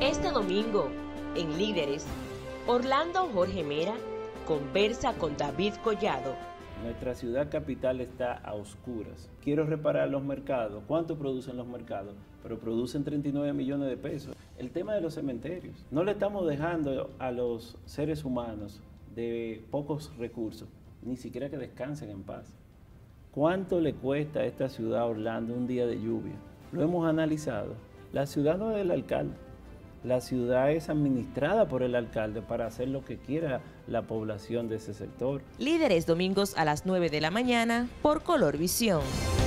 Este domingo, en Líderes, Orlando Jorge Mera conversa con David Collado. Nuestra ciudad capital está a oscuras. Quiero reparar los mercados. ¿Cuánto producen los mercados? Pero producen 39 millones de pesos. El tema de los cementerios. No le estamos dejando a los seres humanos de pocos recursos, ni siquiera que descansen en paz. ¿Cuánto le cuesta a esta ciudad, Orlando, un día de lluvia? Lo hemos analizado. La ciudad no es del alcalde. La ciudad es administrada por el alcalde para hacer lo que quiera la población de ese sector. Líderes domingos a las 9 de la mañana por Color Visión.